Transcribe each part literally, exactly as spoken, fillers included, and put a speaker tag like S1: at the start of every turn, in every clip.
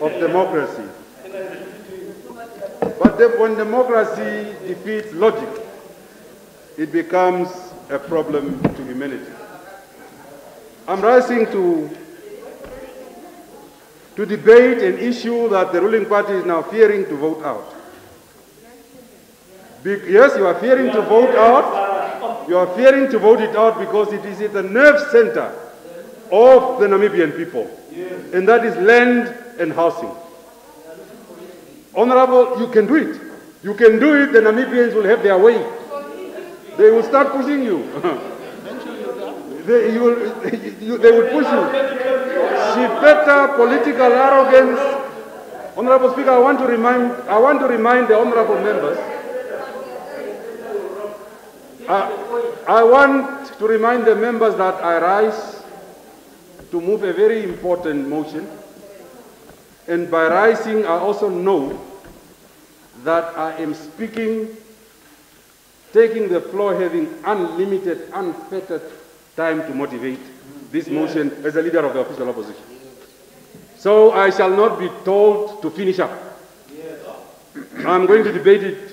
S1: of democracy. But de when democracy defeats logic, it becomes a problem to humanity. I'm rising to, to debate an issue that the ruling party is now fearing to vote out. Be yes, you are fearing to vote out. You are fearing to vote it out because it is at the nerve center of the Namibian people, and that is land and housing. Honorable, you can do it. You can do it, the Namibians will have their way. They will start pushing you. they, you will, you, they will push you. Shifeta, political arrogance. Honorable Speaker, I want to remind, I want to remind the honorable members. I, I want to remind the members that I rise to move a very important motion. And by rising, I also know that I am speaking, taking the floor, having unlimited, unfettered time to motivate this motion as a leader of the official opposition. So I shall not be told to finish up. I'm going to debate it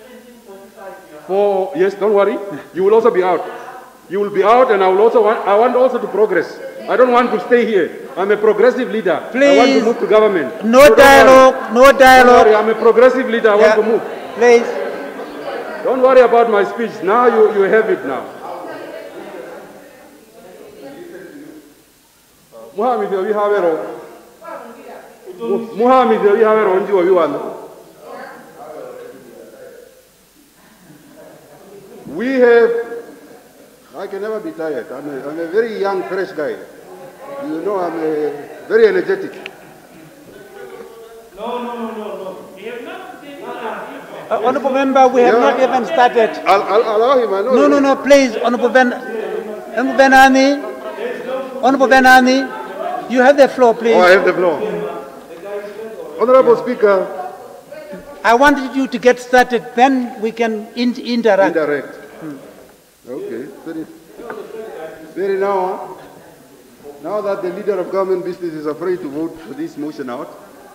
S1: for, yes, don't worry, you will also be out. You will be out, and I will also want, I want also to progress. I don't want to stay here. I'm a progressive leader.
S2: Please.
S1: I want to move to government.
S2: No
S1: so
S2: dialogue, no dialogue.
S1: Don't worry, I'm a progressive leader. I
S2: yeah.
S1: want to move.
S2: Please.
S1: Don't worry about my speech. Now you, you have it now. Muhammad, we have it. Muhammad, we have it. We have, I can never be tired. I'm a, I'm a very young, fresh guy. You know, I'm a, very energetic.
S3: No, no, no, no, no. We have not
S2: uh, Honorable Member, we have
S1: yeah.
S2: not even started.
S1: I'll, I'll allow him. I know
S2: no, no, no, please, Honorable Ben, Honorable Venaani, Honorable Venaani, you have the floor, please.
S1: Oh, I have the floor. Honorable Speaker,
S2: I wanted you to get started, then we can in interact.
S1: Indirect. Hmm. Okay. Very, very now, huh? Now that the leader of government business is afraid to vote for this motion out.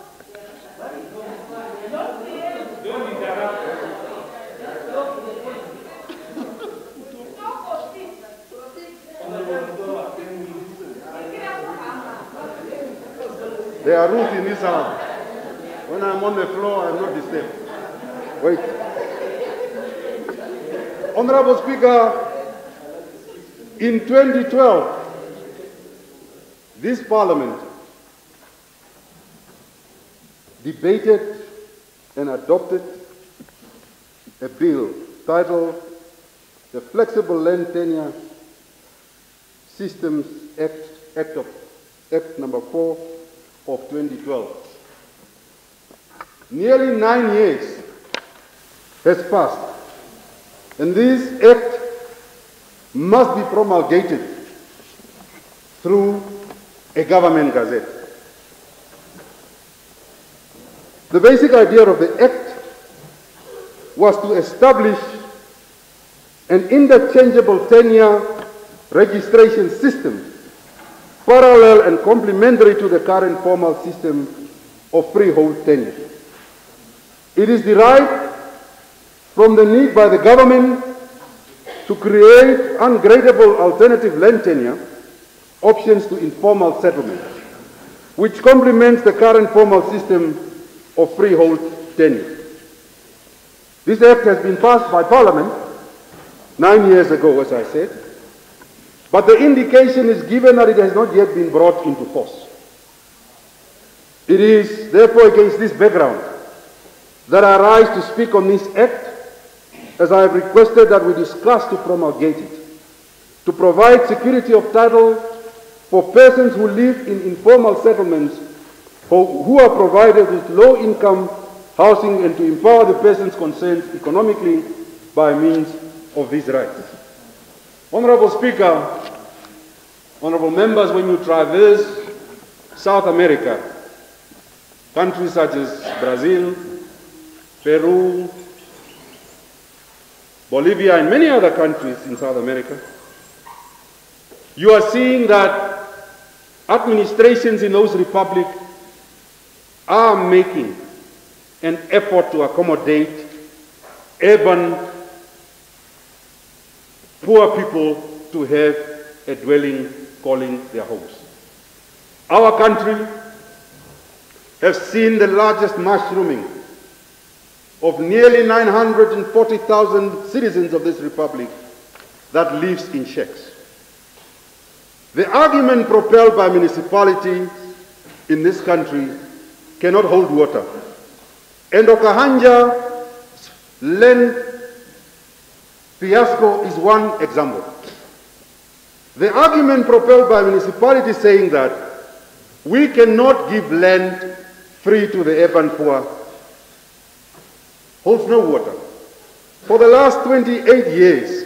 S1: There are rules in this house. When I'm on the floor, I'm not disturbed. Wait. Honorable Speaker, in twenty twelve, this Parliament debated and adopted a bill titled the Flexible Land Tenure Systems Act, Act, of, Act number four of twenty twelve. Nearly nine years has passed, and this act must be promulgated through a government gazette. The basic idea of the act was to establish an interchangeable tenure registration system parallel and complementary to the current formal system of freehold tenure. It is derived from the need by the government to create ungradable alternative land tenure options to informal settlement, which complements the current formal system of freehold tenure. This act has been passed by Parliament nine years ago, as I said, but the indication is given that it has not yet been brought into force. It is therefore against this background that I rise to speak on this act, as I have requested that we discuss to promulgate it, to provide security of title for persons who live in informal settlements who are provided with low-income housing, and to empower the persons concerned economically by means of these rights. Honorable Speaker, honorable members, when you traverse South America, countries such as Brazil, Peru, Bolivia, and many other countries in South America, you are seeing that administrations in those republics are making an effort to accommodate urban poor people to have a dwelling calling their homes. Our country has seen the largest mushrooming of nearly nine hundred forty thousand citizens of this republic that lives in shacks. The argument propelled by municipalities in this country cannot hold water. And Okahanja's land fiasco is one example. The argument propelled by municipalities saying that we cannot give land free to the urban poor holds no water. For the last twenty-eight years,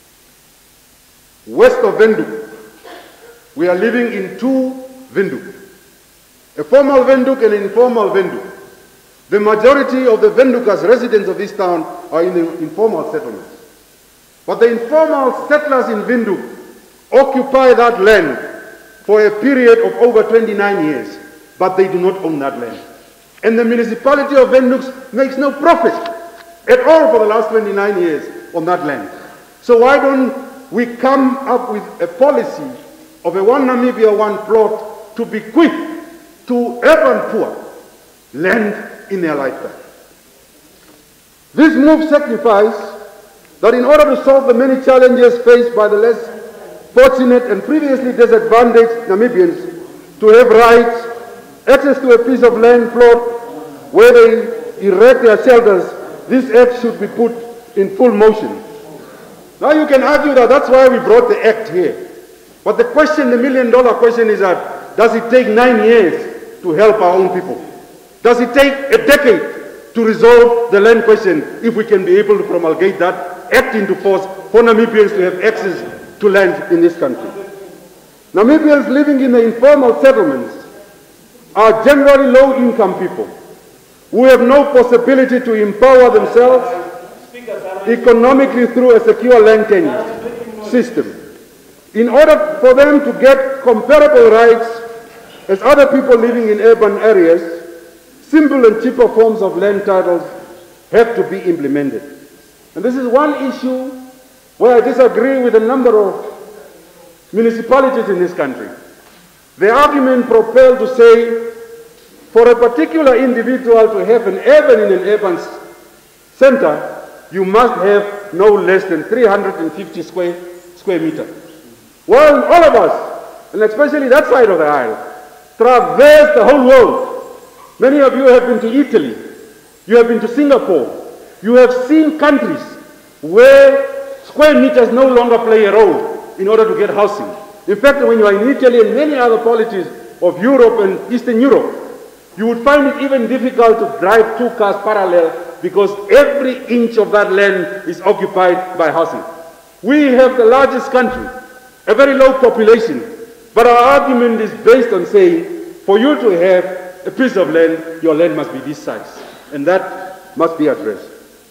S1: west of Windhoek, we are living in two Windhoek, a formal Windhoek and an informal Windhoek. The majority of the Windhoekers, residents of this town, are in the informal settlements. But the informal settlers in Windhoek occupy that land for a period of over twenty-nine years, but they do not own that land. And the municipality of Windhoek makes no profit at all for the last twenty-nine years on that land. So why don't we come up with a policy of a one Namibia, one plot to bequeath to urban poor land in their lifetime? This move signifies that in order to solve the many challenges faced by the less fortunate and previously disadvantaged Namibians to have rights, access to a piece of land plot where they erect their shelters, this act should be put in full motion. Now you can argue that that's why we brought the act here. But the question, the million dollar question is that, does it take nine years to help our own people? Does it take a decade to resolve the land question if we can be able to promulgate that act into force for Namibians to have access to land in this country? Namibians living in the informal settlements are generally low-income people who have no possibility to empower themselves economically through a secure land tenure system. In order for them to get comparable rights as other people living in urban areas, simple and cheaper forms of land titles have to be implemented. And this is one issue where I disagree with a number of municipalities in this country. The argument propelled to say, for a particular individual to have an urban in an urban center, you must have no less than three hundred fifty square, square meters. Well, all of us, and especially that side of the aisle, traverse the whole world. Many of you have been to Italy, you have been to Singapore, you have seen countries where square meters no longer play a role in order to get housing. In fact, when you are in Italy and many other polities of Europe and Eastern Europe, you would find it even difficult to drive two cars parallel because every inch of that land is occupied by housing. We have the largest country, a very low population, but our argument is based on saying, for you to have a piece of land, your land must be this size, and that must be addressed.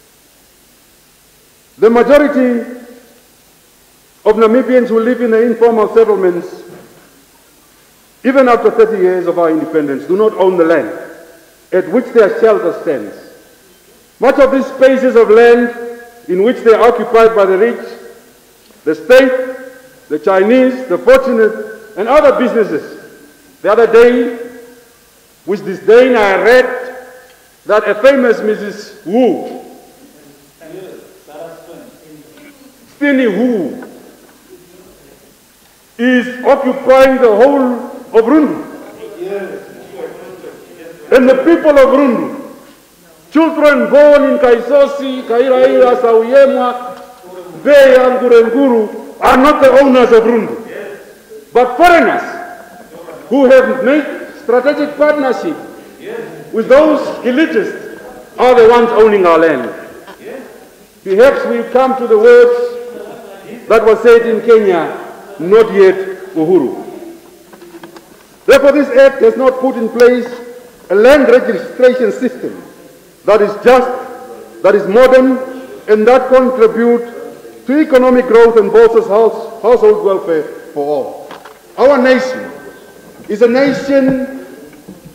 S1: The majority of Namibians who live in the informal settlements, even after thirty years of our independence, do not own the land at which their shelter stands. Much of these spaces of land in which they are occupied by the rich, the state, the Chinese, the fortunate, and other businesses. The other day, with disdain, I read that a famous Missus Wu, Steenie Wu, is occupying the whole of Rundu. And the people of Rundu, children born in Kaisosi, Kairaira, Sauyemwa, Beya, Ngurenguru, are not the owners of Rundu. But foreigners who have made strategic partnership with those elitists are the ones owning our land. Perhaps we come to the words that were said in Kenya, not yet Uhuru. Therefore, this act has not put in place a land registration system that is just, that is modern, and that contributes to economic growth and bolsters house, household welfare for all. Our nation is a nation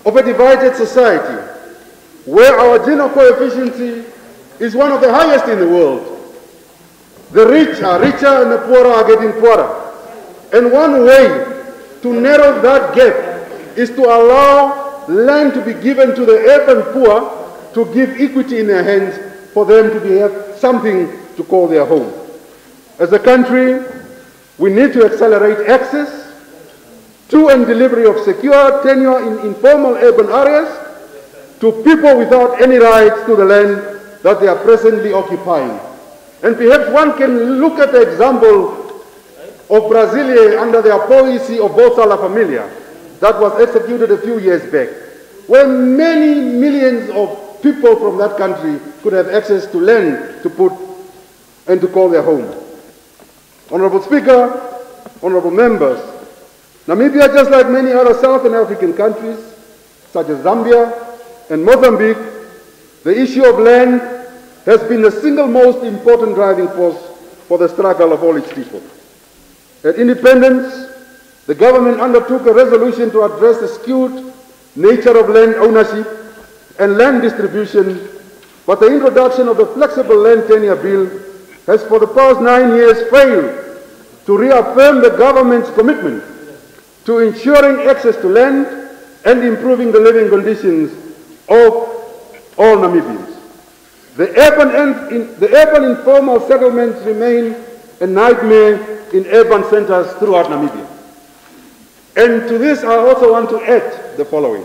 S1: of a divided society where our gender coefficient is one of the highest in the world. The rich are richer and the poorer are getting poorer. And one way to narrow that gap is to allow land to be given to the urban poor to give equity in their hands for them to be, have something to call their home. As a country, we need to accelerate access to and delivery of secure tenure in informal urban areas to people without any rights to the land that they are presently occupying. And perhaps one can look at the example of Brasilia under their policy of Bolsa La Familia that was executed a few years back, where many millions of people from that country could have access to land to put and to call their home. Honorable Speaker, honorable members, Namibia, just like many other Southern African countries, such as Zambia and Mozambique, the issue of land has been the single most important driving force for the struggle of all its people. At independence, the government undertook a resolution to address the skewed nature of land ownership and land distribution, but the introduction of the Flexible Land Tenure Bill has for the past nine years failed to reaffirm the government's commitment to ensuring access to land and improving the living conditions of all Namibians. The urban, and in, the urban informal settlements remain a nightmare in urban centers throughout Namibia. And to this I also want to add the following,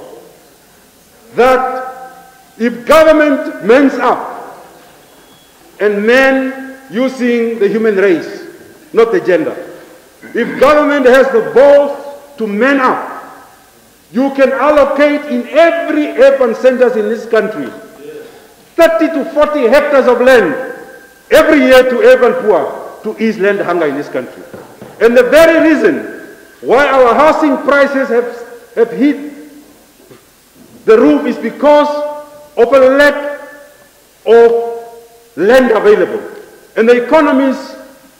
S1: that if government mans up, and men using the human race, not the gender, if government has the balls to man up, you can allocate in every urban centers in this country thirty to forty hectares of land every year to urban poor to ease land hunger in this country. And the very reason why our housing prices have, have hit the roof is because of a lack of land available. And the economies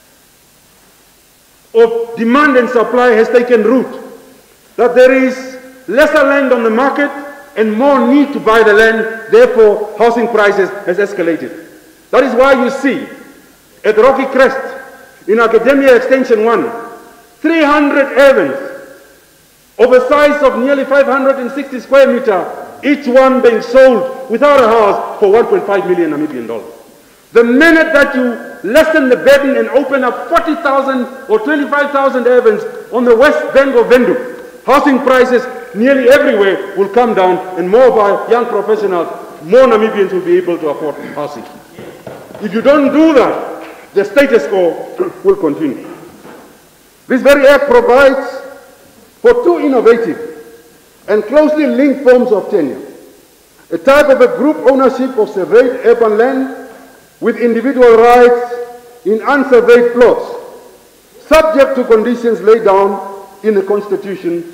S1: of demand and supply has taken root. That there is lesser land on the market and more need to buy the land, therefore housing prices has escalated. That is why you see at Rocky Crest in Academia Extension one, three hundred ovens of a size of nearly five hundred sixty square meter, each one being sold without a house for one point five million Namibian dollars. The minute that you lessen the burden and open up forty thousand or twenty-five thousand ovens on the west bank of Vendu, housing prices nearly everywhere will come down, and more of our young professionals, more Namibians will be able to afford housing. If you don't do that, the status quo will continue. This very act provides for two innovative and closely linked forms of tenure. A type of a group ownership of surveyed urban land with individual rights in unsurveyed plots, subject to conditions laid down in the constitution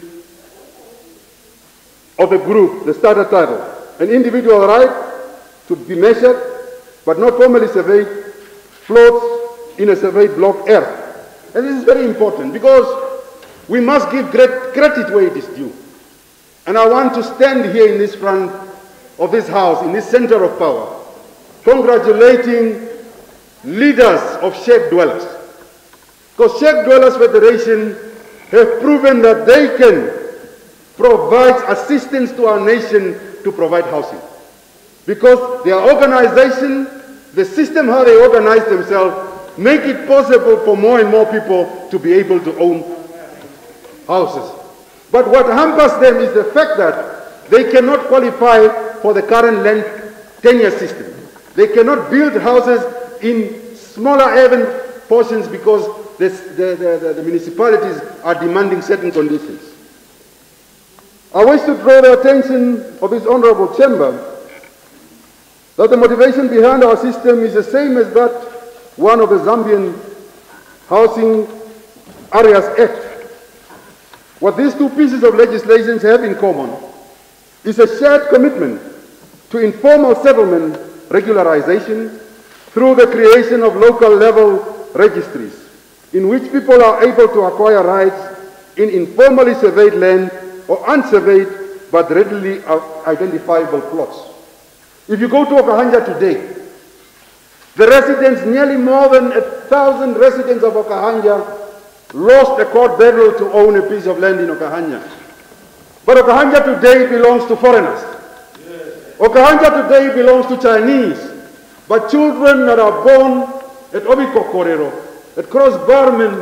S1: of the group, the starter title. An individual right to be measured, but not formally surveyed, plots in a surveyed block earth. And this is very important because we must give great credit where it is due. And I want to stand here in this front of this house, in this center of power, congratulating leaders of shared dwellers. Because Shared Dwellers Federation have proven that they can provide assistance to our nation to provide housing. Because their organization, the system how they organize themselves, make it possible for more and more people to be able to own houses. But what hampers them is the fact that they cannot qualify for the current land tenure system. They cannot build houses in smaller urban portions because this, the, the, the, the municipalities are demanding certain conditions. I wish to draw the attention of this honorable chamber that the motivation behind our system is the same as that one of the Zambian Housing Areas Act. What these two pieces of legislation have in common is a shared commitment to informal settlement regularization through the creation of local level registries in which people are able to acquire rights in informally surveyed land or unsurveyed but readily identifiable plots. If you go to Okahanja today, the residents, nearly more than a thousand residents of Okahanja, lost a court battle to own a piece of land in Okahanja. But Okahanja today belongs to foreigners. Yes. Okahanja today belongs to Chinese. But children that are born at Obikokorero, at Cross Barman,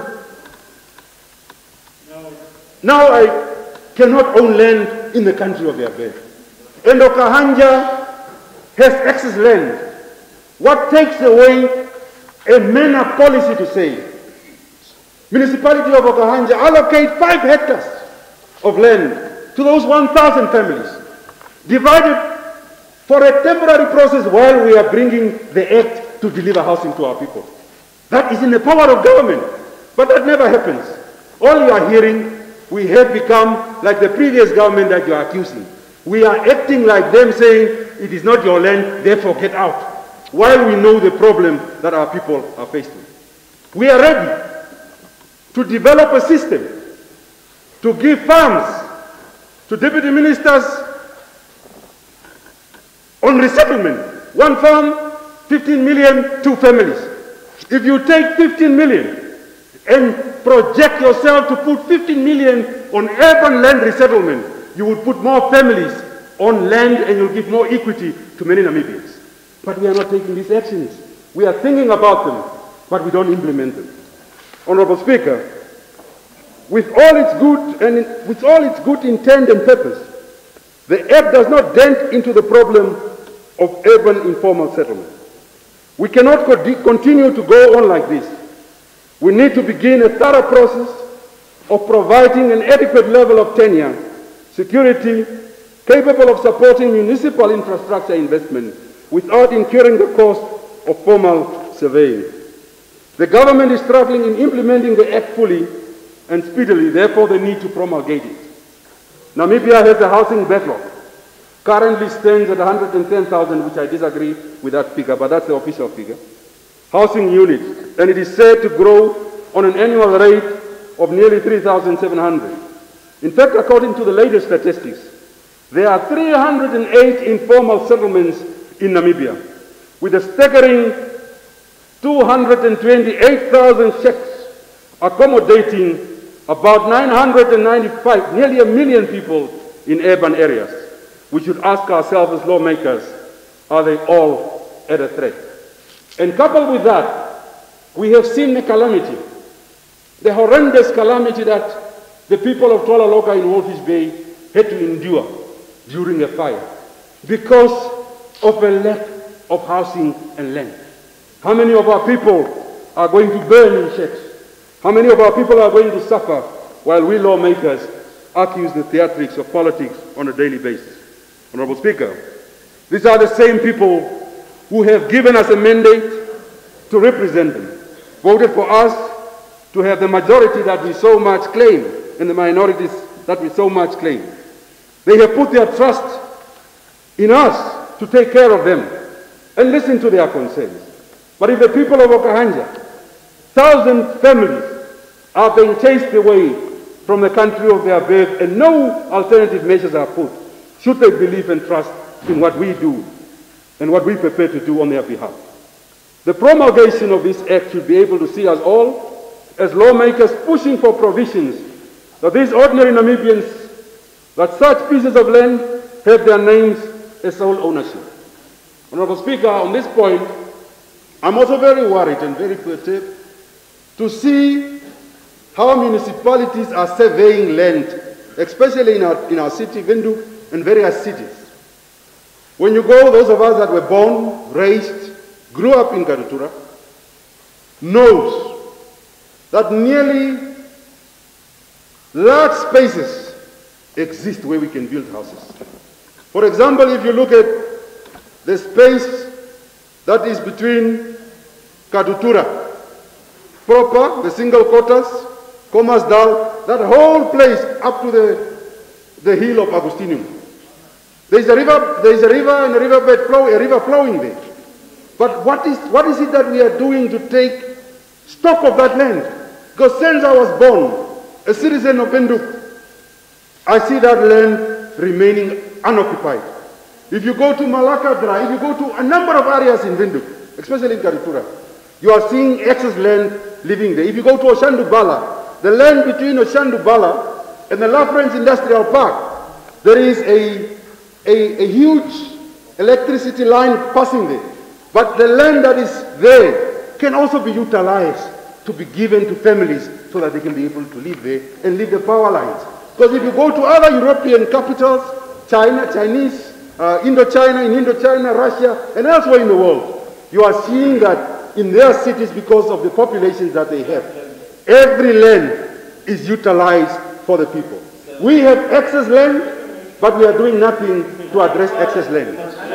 S1: no. Now I cannot own land in the country of their birth. And Okahanja has excess land. What takes away a manner policy to say, municipality of Okahanja allocate five hectares of land to those one thousand families, divided for a temporary process while we are bringing the act to deliver housing to our people. That is in the power of government, but that never happens. All you are hearing, we have become like the previous government that you are accusing. We are acting like them, saying, it is not your land, therefore get out, while we know the problem that our people are faced with. We are ready to develop a system to give farms to deputy ministers on resettlement. One farm, fifteen million, two families. If you take fifteen million and project yourself to put fifteen million on urban land resettlement, you would put more families on land and you'll give more equity to many Namibians. But we are not taking these actions. We are thinking about them, but we don't implement them. Honorable Speaker, with all its good and in, with all its good intent and purpose, the Act does not dent into the problem of urban informal settlement. We cannot co continue to go on like this. We need to begin a thorough process of providing an adequate level of tenure, security, capable of supporting municipal infrastructure investment without incurring the cost of formal surveying. The government is struggling in implementing the Act fully and speedily, therefore the need to promulgate it. Namibia has a housing backlog. Currently stands at one hundred ten thousand, which I disagree with that figure, but that's the official figure. Housing units, and it is said to grow on an annual rate of nearly three thousand seven hundred. In fact, according to the latest statistics, there are three hundred eight informal settlements in Namibia, with a staggering two hundred twenty-eight thousand shacks accommodating about nine hundred ninety-five, nearly a million people in urban areas. We should ask ourselves as lawmakers, are they all at a threat? And coupled with that, we have seen the calamity, the horrendous calamity that the people of Tuala Loka in Walfish Bay had to endure during a fire because of a lack of housing and land. How many of our people are going to burn in shacks? How many of our people are going to suffer while we lawmakers accuse the theatrics of politics on a daily basis? Honorable Speaker, these are the same people who have given us a mandate to represent them, voted for us to have the majority that we so much claim and the minorities that we so much claim. They have put their trust in us to take care of them and listen to their concerns. But if the people of Okahanja, thousand families, are being chased away from the country of their birth and no alternative measures are put, should they believe and trust in what we do and what we prepare to do on their behalf? The promulgation of this Act should be able to see us all as lawmakers pushing for provisions that these ordinary Namibians, that such pieces of land have their names as sole ownership. Honorable Speaker, on this point, I'm also very worried and very perturbed to see how municipalities are surveying land, especially in our, in our city, Windhoek, and various cities. When you go, those of us that were born, raised, grew up in Karutura, knows that nearly large spaces exist where we can build houses. For example, if you look at the space that is between Karutura proper, the single quarters, Komasdal, that whole place up to the, the hill of Agustinium. There is a river, there is a river and a riverbed flow, a river flowing there. But what is, what is it that we are doing to take stock of that land? Because since I was born, a citizen of Windhoek, I see that land remaining unoccupied. If you go to Malakadra, if you go to a number of areas in Windhoek, especially in Karitura, you are seeing excess land living there. If you go to Oshandubala, the land between Oshandubala and the Lafrance Industrial Park, there is a, a, a huge electricity line passing there. But the land that is there can also be utilized to be given to families so that they can be able to live there and leave the power lines. Because if you go to other European capitals, China, Chinese, uh, Indochina, in Indochina, Russia, and elsewhere in the world, you are seeing that in their cities, because of the populations that they have, every land is utilized for the people. We have excess land, but we are doing nothing to address excess land.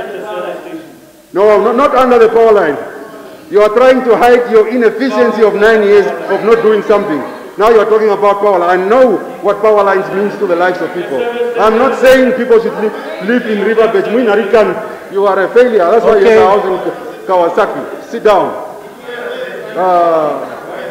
S1: No, not, not under the power line. You are trying to hide your inefficiency of nine years of not doing something. Now you are talking about power line. I know what power lines means to the lives of people. I'm not saying people should live, live in riverbeds. You are a failure. That's why
S2: Okay.
S1: you're a house in Kawasaki. Sit down. Uh,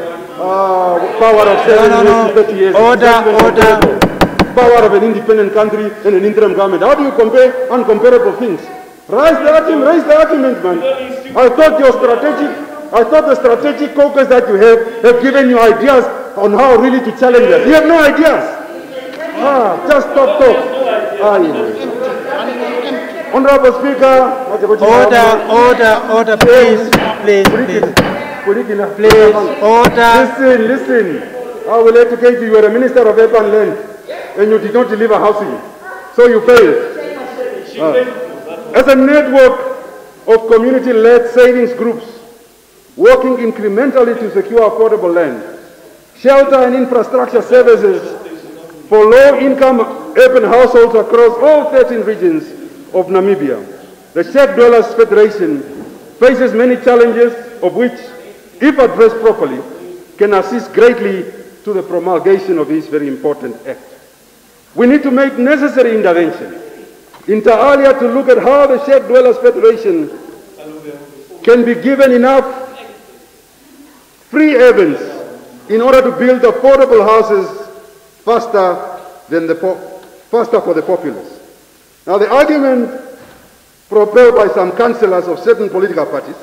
S1: uh, power of seven
S2: No, no,
S1: years
S2: no.
S1: to thirty years.
S2: Order, order.
S1: Power of an independent country and an interim government. How do you compare uncomparable things? Raise the argument, raise the argument, man. I thought your strategic, I thought the strategic caucus that you have have given you ideas on how really to challenge us. You have no ideas. Ah, just stop talk. Ah, yeah. Honorable Speaker,
S2: Order, order, order, please, please, please. Please, order.
S1: Listen, listen. I will educate you. You are a minister of urban land and you did not deliver housing. So you failed. Ah. As a network of community-led savings groups working incrementally to secure affordable land, shelter and infrastructure services for low-income urban households across all thirteen regions of Namibia, the Shared Dwellers Federation faces many challenges of which, if addressed properly, can assist greatly to the promulgation of this very important act. We need to make necessary intervention inter alia to look at how the Shared Dwellers Federation can be given enough free havens in order to build affordable houses faster than the faster for the populace. Now the argument propelled by some councillors of certain political parties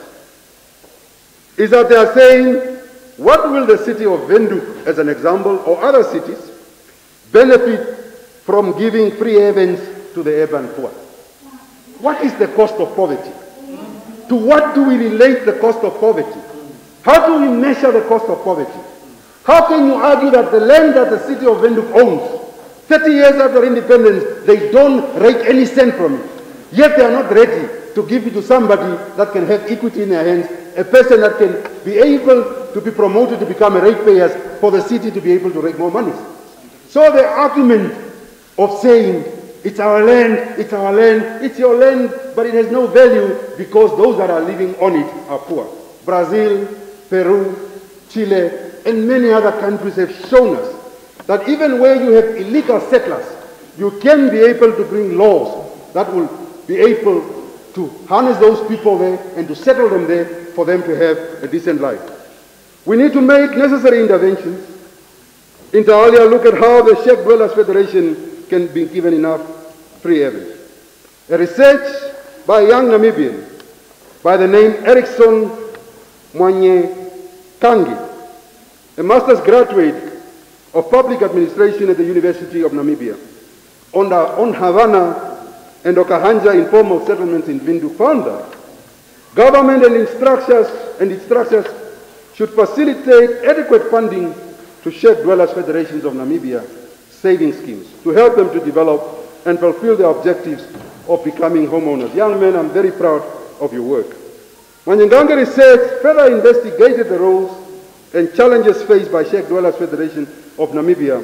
S1: is that they are saying, what will the city of Windhoek, as an example, or other cities, benefit from giving free havens to the urban poor? What is the cost of poverty? To what do we relate the cost of poverty? How do we measure the cost of poverty? How can you argue that the land that the city of Windhoek owns, thirty years after independence, they don't rake any cent from it, yet they are not ready to give it to somebody that can have equity in their hands, a person that can be able to be promoted to become a ratepayer for the city to be able to rake more money. So the argument of saying, it's our land, it's our land, it's your land, but it has no value because those that are living on it are poor. Brazil, Peru, Chile, and many other countries have shown us that even where you have illegal settlers, you can be able to bring laws that will be able to harness those people there and to settle them there for them to have a decent life. We need to make necessary interventions. Inter alia, look at how the Shared Dwellers Federation can be given enough free havens. A research by a young Namibian by the name Erickson Mwanye Kangi, a master's graduate of public administration at the University of Namibia, on, the, on Havana and Okahanja informal settlements in Windhoek, found that government and its structures, and its structures should facilitate adequate funding to Shared Dwellers Federations of Namibia saving schemes to help them to develop and fulfill their objectives of becoming homeowners. Young men, I'm very proud of your work. Mwanyengange research further investigated the roles and challenges faced by Shared Dwellers Federation of Namibia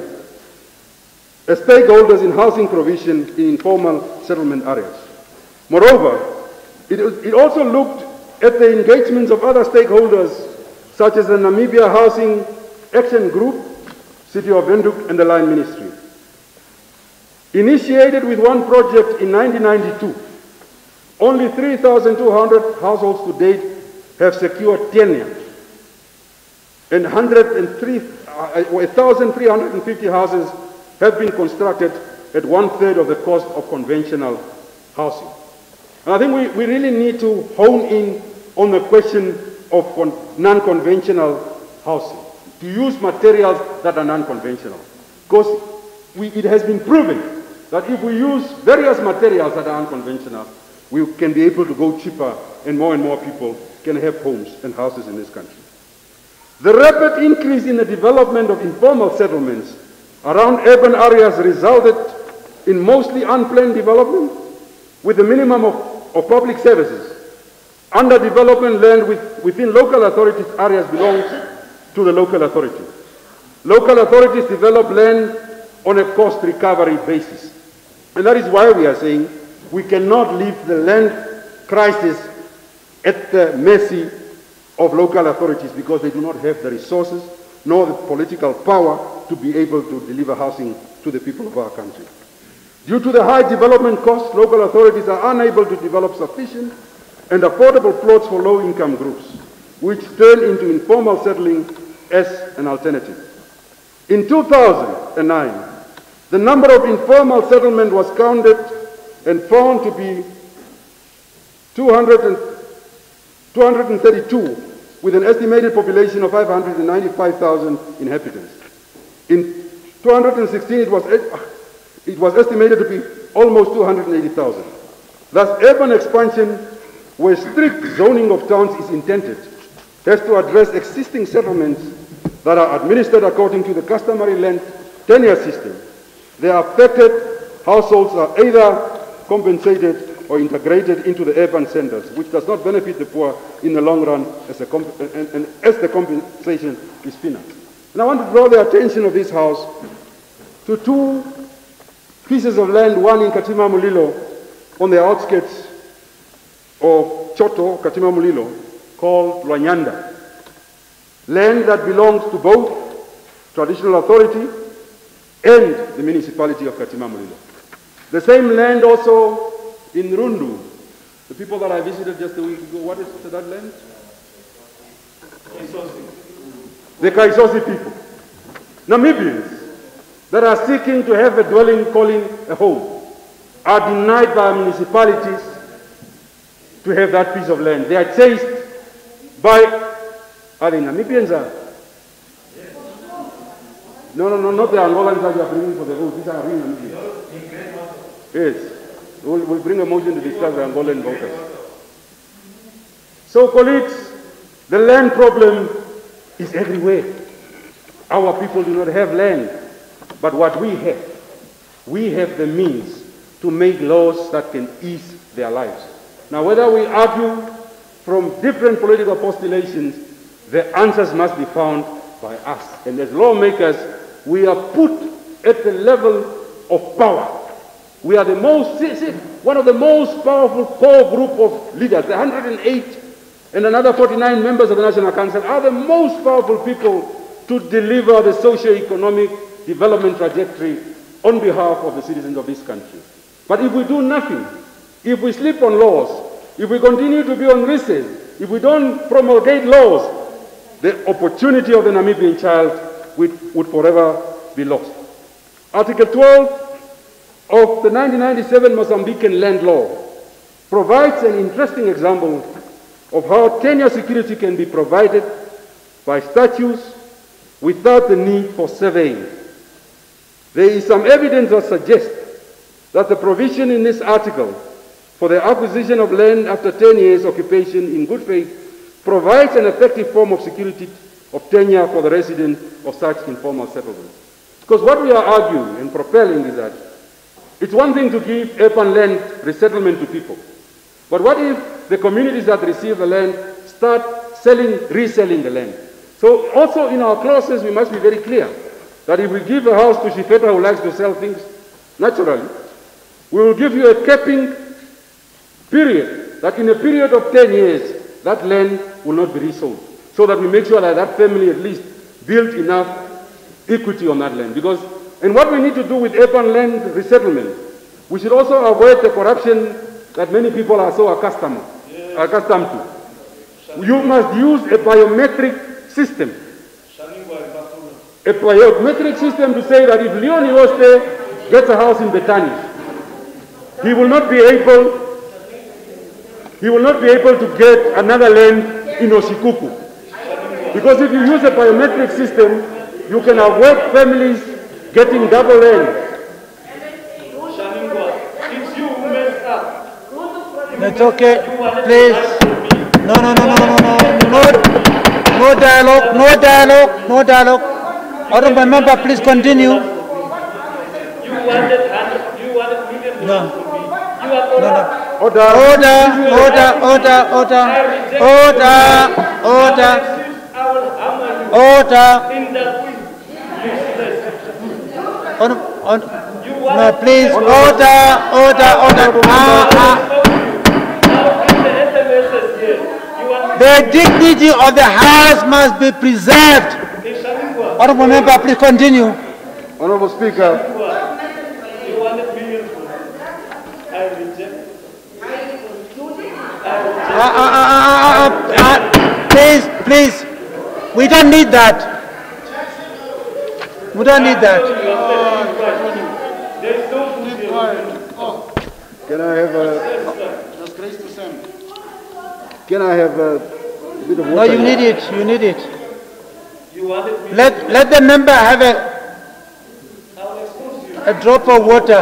S1: as stakeholders in housing provision in informal settlement areas. Moreover, it, it also looked at the engagements of other stakeholders such as the Namibia Housing Action Group, City of Windhoek, and the Line Ministry. Initiated with one project in nineteen ninety-two, only three thousand two hundred households to date have secured tenure, and one thousand three hundred fifty houses have been constructed at one-third of the cost of conventional housing. And I think we, we really need to hone in on the question of non-conventional housing, to use materials that are non-conventional. Because we, it has been proven that if we use various materials that are unconventional, we can be able to go cheaper and more and more people can have homes and houses in this country. The rapid increase in the development of informal settlements around urban areas resulted in mostly unplanned development with a minimum of, of public services. Underdevelopment land with, within local authorities areas belongs to the local authority. Local authorities develop land on a cost recovery basis. And that is why we are saying we cannot leave the land crisis at the mercy of local authorities because they do not have the resources nor the political power to be able to deliver housing to the people of our country. Due to the high development costs, local authorities are unable to develop sufficient and affordable plots for low-income groups, which turn into informal settling as an alternative. In two thousand nine, the number of informal settlement was counted and found to be two hundred thirty-two, with an estimated population of five hundred ninety-five thousand inhabitants. In two thousand sixteen, it was, it was estimated to be almost two hundred eighty thousand. Thus, urban expansion, where strict zoning of towns is intended, has to address existing settlements that are administered according to the customary land tenure system. The affected households are either compensated or integrated into the urban centers, which does not benefit the poor in the long run as, a comp and, and as the compensation is financed. And I want to draw the attention of this House to two pieces of land, one in Katima Mulilo on the outskirts of Choto, Katima Mulilo, called Lwanyanda. Land that belongs to both traditional authority and the municipality of Katima Mulilo. The same land also in Rundu. The people that I visited just a week ago, what is that land? The Kaisosi people. Namibians that are seeking to have a dwelling calling a home are denied by municipalities to have that piece of land. They are chased by, are they Namibians? Are? No, no, no, not the Angolans that you are bringing for the vote. These are real Namibians. Yes. We'll, we'll bring a motion to discuss the Angolan voters. So, colleagues, the land problem is everywhere. Our people do not have land. But what we have, we have the means to make laws that can ease their lives. Now, whether we argue from different political postulations, the answers must be found by us. And as lawmakers, we are put at the level of power. We are the most, one of the most powerful core group of leaders. The one hundred eight and another forty-nine members of the National Council are the most powerful people to deliver the socio-economic development trajectory on behalf of the citizens of this country. But if we do nothing, if we sleep on laws, if we continue to be on recess, if we don't promulgate laws, the opportunity of the Namibian child would, would forever be lost. Article twelve of the nineteen ninety-seven Mozambican land law provides an interesting example of how tenure security can be provided by statutes without the need for surveying. There is some evidence that suggests that the provision in this article for the acquisition of land after ten years occupation in good faith provides an effective form of security of tenure for the resident of such informal settlements. Because what we are arguing and propelling is that it's one thing to give urban land resettlement to people. But what if the communities that receive the land start selling, reselling the land? So also in our clauses, we must be very clear that if we give a house to Shifeta who likes to sell things, naturally, we will give you a capping period, that in a period of ten years, that land will not be resold. So that we make sure that that family at least built enough equity on that land. Because, and what we need to do with urban land resettlement, we should also avoid the corruption that many people are so accustomed, yes. accustomed to. You must use a biometric system. A biometric system to say that if Leon Yoste gets a house in Venaani, he will not be able, he will not be able to get another land in Oshikuku. Because if you use a biometric system, you can avoid families getting double land.
S3: It's you who messed up.
S2: That's okay. Please. No, no, no, no, no, no, no. No dialogue, no dialogue, no dialogue. Honorable member, please continue.
S3: You wanted hundred, you wanted million
S2: No.
S3: dollars to be. You are
S2: No,
S3: corrupt.
S2: no.
S1: Order.
S2: Order, order, order, order, order, order,
S3: I will hammer
S2: order.
S3: you in that way. Useless.
S2: On, on,
S3: You
S2: no,
S3: wanted
S2: please, order, order, order. Ah, ah.
S3: now in the S M Ss here. You want
S2: The dignity of the House must be preserved.
S3: in Shamingwa.
S2: Honorable member, please continue.
S1: Honorable Speaker,
S3: You wanted millions. I reject.
S2: Ah, ah, ah, ah, ah, ah. Please, please. We don't need that. We don't need that.
S3: There is no good here.
S1: can I have a, can I have a bit of water?
S2: No, you need it. You need it.
S3: You wanted millions.
S2: Let let the member have a
S3: I will expose you.
S2: a drop of water.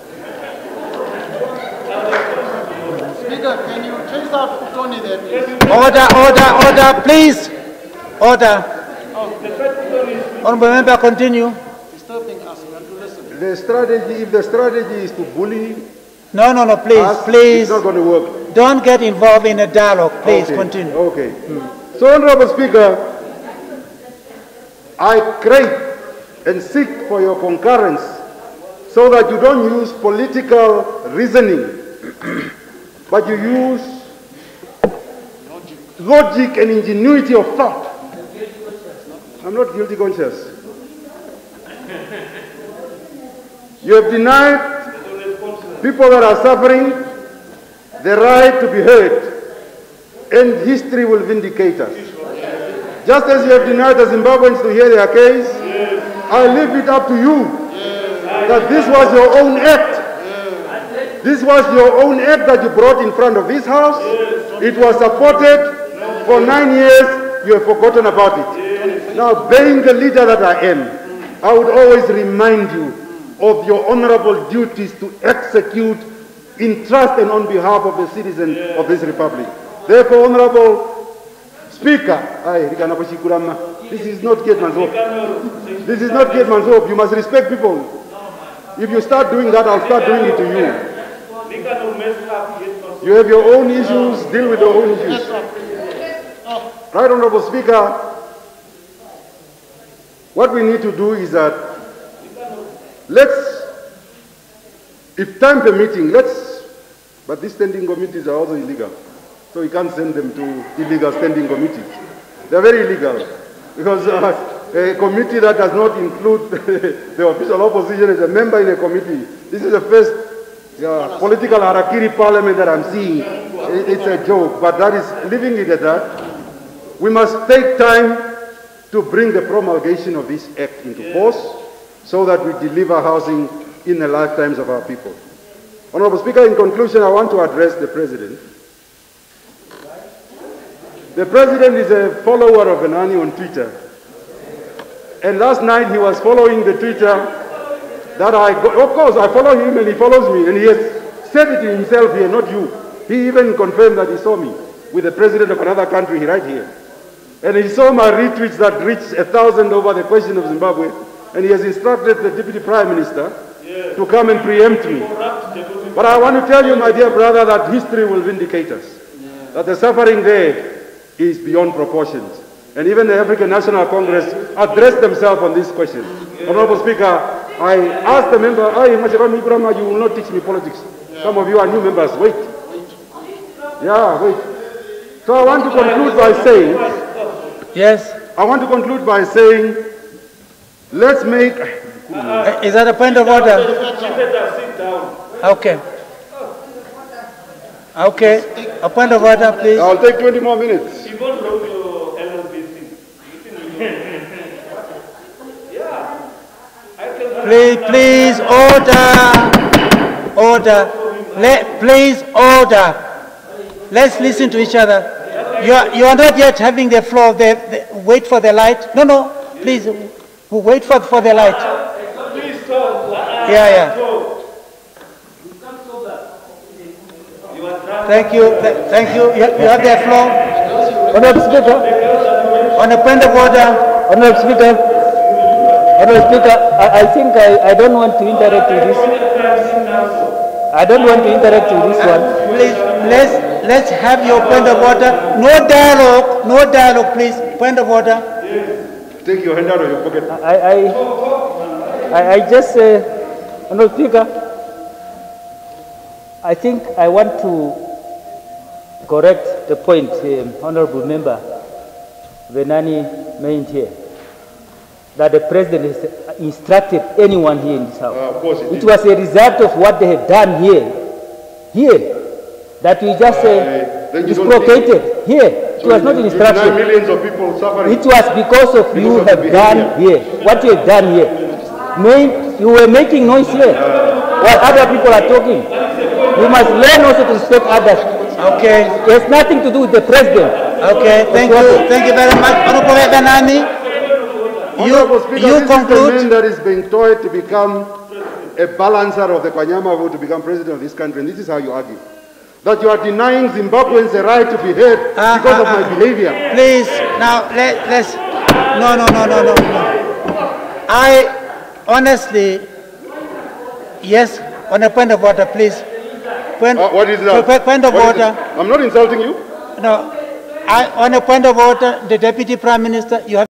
S4: Speaker, can you trace out Tony there, please?
S2: Order, order, order, please. Order. Honorable member, continue.
S4: Disturbing us, we have to listen.
S1: The strategy, if the strategy is to bully
S2: No, no, no, please,
S1: us,
S2: please.
S1: it's not going to work.
S2: Don't get involved in a dialogue. Please
S1: Okay,
S2: continue.
S1: Okay. So, Honorable Speaker, I crave and seek for your concurrence so that you don't use political reasoning, but you use logic and ingenuity of thought. I'm not guilty conscious. You have denied people that are suffering the right to be heard, and history will vindicate us. Just as you have denied the Zimbabweans to hear their case, I leave it up to you that this was your own act. This was your own act that you brought in front of this house. It was supported for nine years. You have forgotten about it. Now, being the leader that I am, I would always remind you of your honorable duties to execute in trust and on behalf of the citizens of this republic. Therefore, Honorable Speaker, this is not Gateman's This is not Gateman's hope. You must respect people. If you start doing that, I'll start doing it to you. You have your own issues, deal with your own issues. Right, Honorable Speaker, what we need to do is that let's, if time permitting, let's, but these standing committees are also illegal. So we can't send them to illegal standing committees. They're very illegal because uh, a committee that does not include the official opposition as a member in a committee, this is the first uh, political harakiri parliament that I'm seeing. It's a joke, but that is leaving it at that. We must take time to bring the promulgation of this act into force so that we deliver housing in the lifetimes of our people. Honorable Speaker, in conclusion, I want to address the President. The President is a follower of Venaani on Twitter. And last night he was following the Twitter that I, go, of course I follow him and he follows me, and he has said it himself here, not you. He even confirmed that he saw me with the President of another country right here. And he saw my retweets that reached a thousand over the question of Zimbabwe, and he has instructed the Deputy Prime Minister yes. to come and preempt me. But I want to tell you, my dear brother, that history will vindicate us. Yeah. That the suffering there is beyond proportions. And even the African National Congress addressed themselves on this question. Yeah. Honorable Speaker, I asked the member, you will not teach me politics. Yeah. Some of you are new members, wait. Yeah, wait. So I want to conclude by saying,
S2: yes.
S1: I want to conclude by saying, let's make...
S2: Uh, is that a point of order? Okay. Okay. A point of order, please.
S1: I'll take twenty more minutes.
S3: You won't know your L L B C. Yeah. I can
S2: Please, please, order, order. Let, please, order. Let's listen to each other. You are, you are not yet having the floor. The, the, wait for the light. No, no, please, wait for, for the light. Yeah, yeah. Thank you, th thank you. You, you have the floor.
S5: Honorable Speaker.
S2: On a point of order.
S5: Honorable Speaker. Honorable Speaker, I, I think I, I don't want to interact with this. I don't want to interact with this one.
S2: Please, let's, let's have your point of order. No dialogue, no dialogue, please. Point of order.
S1: Take your hand out of your pocket.
S5: I, I, I, I just, uh, Honorable Speaker, I think I want to correct the point um, Honorable Member Venaani made here, that the President has instructed anyone here in this House.
S1: Uh, of course it,
S5: it was a result of what they have done here, here, that we just uh,
S1: uh,
S5: dislocated here. It was not an instruction.
S1: Millions of people suffering.
S5: It was because of you
S1: of
S5: have done here, what you have done here. Main, you were making noise here while other people are talking. You must learn also to respect others.
S2: Okay.
S5: It has nothing to do with the President.
S2: Okay, thank you. Thank you very much. Honorable Venaani, you,
S1: Speaker,
S2: you
S1: this
S2: conclude.
S1: is the man that is being told to become a balancer of the Kwanyama vote to become president of this country, and this is how you argue. That you are denying Zimbabweans the right to be heard
S2: uh,
S1: because
S2: uh,
S1: of my
S2: uh,
S1: behavior.
S2: Please, now, let, let's, no, no, no, no, no, no. I, honestly, yes, on a point of order, please. Point,
S1: uh, what is that?
S2: Point of
S1: what
S2: order.
S1: I'm not insulting you.
S2: No, I, on a point of order, the Deputy Prime Minister, you have